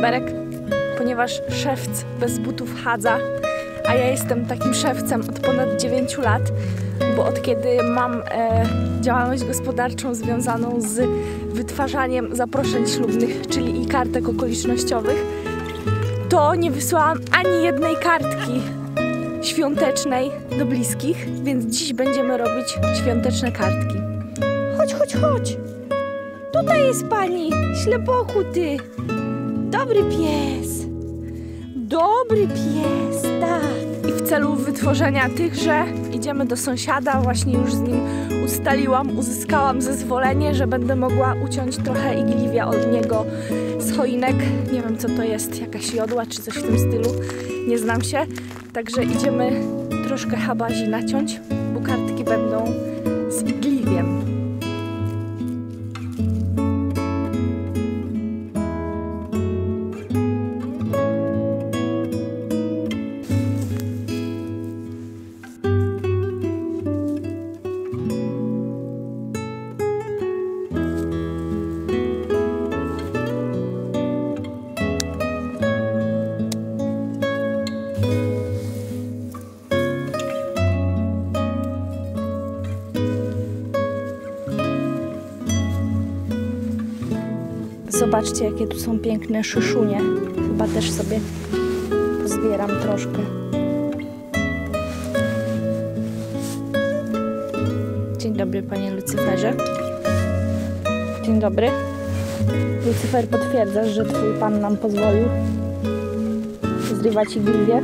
Berek, ponieważ szewc bez butów chadza, a ja jestem takim szewcem od ponad 9 lat, bo od kiedy mam działalność gospodarczą związaną z wytwarzaniem zaproszeń ślubnych, czyli i kartek okolicznościowych, to nie wysłałam ani jednej kartki świątecznej do bliskich, więc dziś będziemy robić świąteczne kartki. Chodź, chodź, chodź! Tutaj jest pani, ślepochu ty! Dobry pies! Dobry pies, tak! I w celu wytworzenia tychże idziemy do sąsiada, właśnie już z nim uzyskałam zezwolenie, że będę mogła uciąć trochę igliwia od niego z choinek. Nie wiem co to jest, jakaś jodła czy coś w tym stylu, nie znam się. Także idziemy troszkę habazi naciąć, bo kartki będą z igliwiem. Zobaczcie, jakie tu są piękne szyszunie. Chyba też sobie pozbieram troszkę. Dzień dobry, panie Lucyferze. Dzień dobry. Lucyfer, potwierdzasz, że twój pan nam pozwolił zrywać igliwie?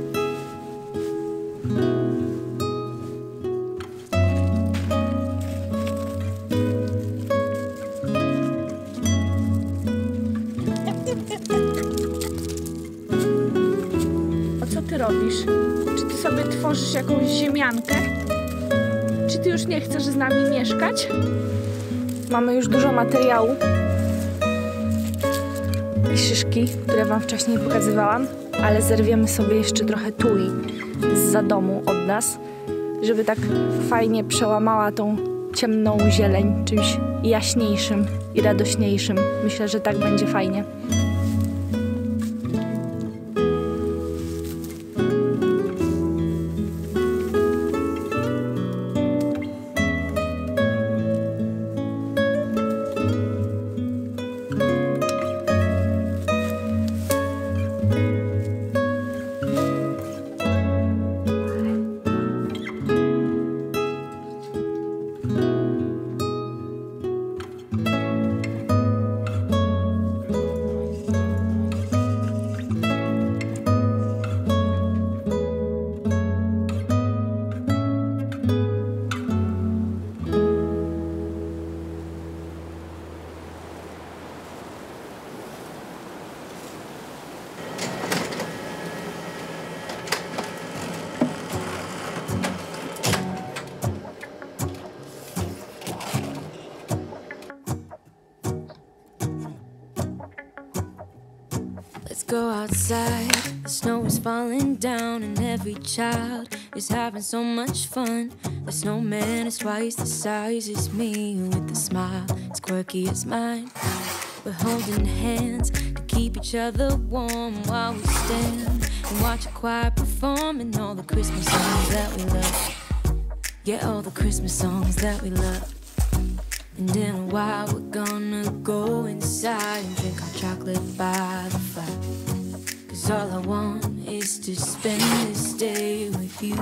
Co ty robisz? Czy ty sobie tworzysz jakąś ziemiankę? Czy ty już nie chcesz z nami mieszkać? Mamy już dużo materiału i szyszki, które wam wcześniej pokazywałam, ale zerwiemy sobie jeszcze trochę tui zza domu od nas, żeby tak fajnie przełamała tą ciemną zieleń czymś jaśniejszym i radośniejszym. Myślę, że tak będzie fajnie. Let's go outside, the snow is falling down and every child is having so much fun. The snowman is twice the size as me, with a smile as quirky as mine. We're holding hands to keep each other warm while we stand and watch a choir performing all the Christmas songs that we love. Yeah, all the Christmas songs that we love. And in a while we're gonna go inside and drink our chocolate by the fire. 'Cause all I want is to spend this day with you.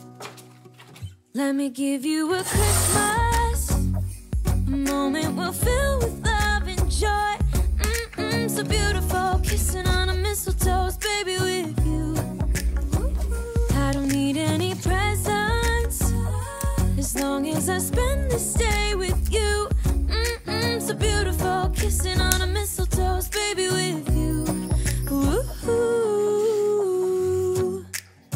Let me give you a Christmas, a moment we'll fill with love and joy. So beautiful, kissing on a mistletoe, baby, with you. I don't need any presents, as long as I spend this day with you. So beautiful, kissing on a mistletoe, baby, with you. Ooh.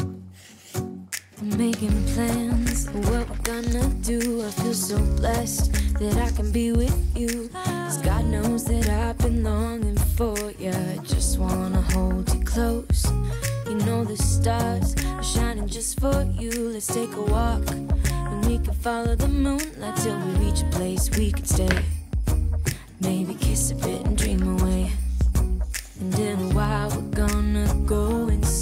I'm making plans for what we're gonna do. I feel so blessed that I can be with you. 'Cause God knows that I've been longing for you. I just wanna hold you close. You know the stars are shining just for you. Let's take a walk and we can follow the moonlight till we reach a place we can stay. Maybe kiss a bit and dream away. And in a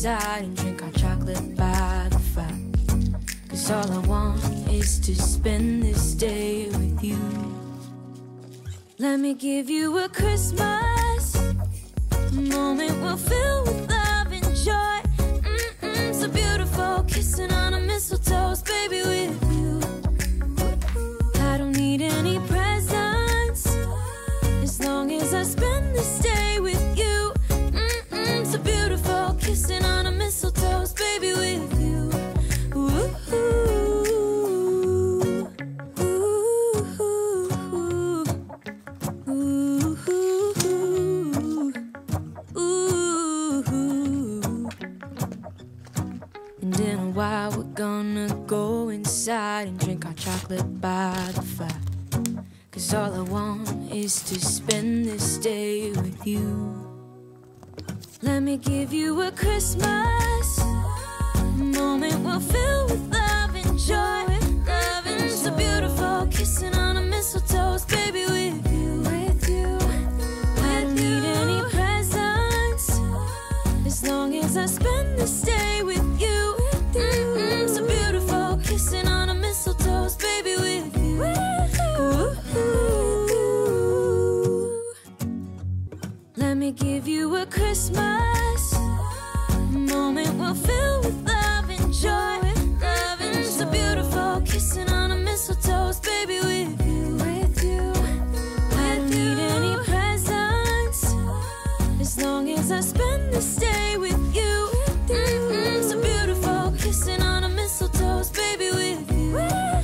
inside and drink our chocolate by the fire. 'Cause all I want is to spend this day with you. Let me give you a Christmas moment we'll fill with love and joy. So beautiful, kissing on a mistletoe, baby, with you. I don't need any presents as long as I spend this day with you. So beautiful, kissing on a mistletoe, baby, with you. Ooh, and in a while we're gonna go inside and drink our chocolate by the fire. 'Cause all I want is to spend this day with you. Let me give you a Christmas moment we'll fill with love and joy. Love and so beautiful, kissing on a mistletoe, baby, with you. With you. I don't need any presents as long as I spend this day with you. So beautiful, kissing on a mistletoe, baby, with you. Let me give you a Christmas moment we'll fill with love and joy. Love and so beautiful, kissing on a mistletoe, baby, with you. With you. I don't need any presents as long as I spend this day with you. So beautiful, kissing on a mistletoe, baby, with you.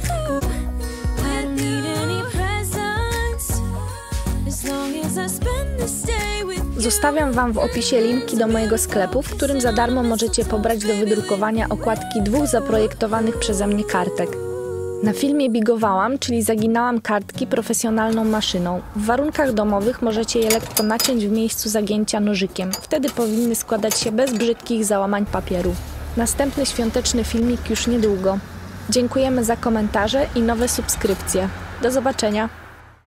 I don't need any presents as long as I spend this day with you. Zostawiam Wam w opisie linki do mojego sklepu, w którym za darmo możecie pobrać do wydrukowania okładki 2 zaprojektowanych przeze mnie kartek. Na filmie bigowałam, czyli zaginałam kartki profesjonalną maszyną. W warunkach domowych możecie je lekko naciąć w miejscu zagięcia nożykiem. Wtedy powinny składać się bez brzydkich załamań papieru. Następny świąteczny filmik już niedługo. Dziękujemy za komentarze i nowe subskrypcje. Do zobaczenia!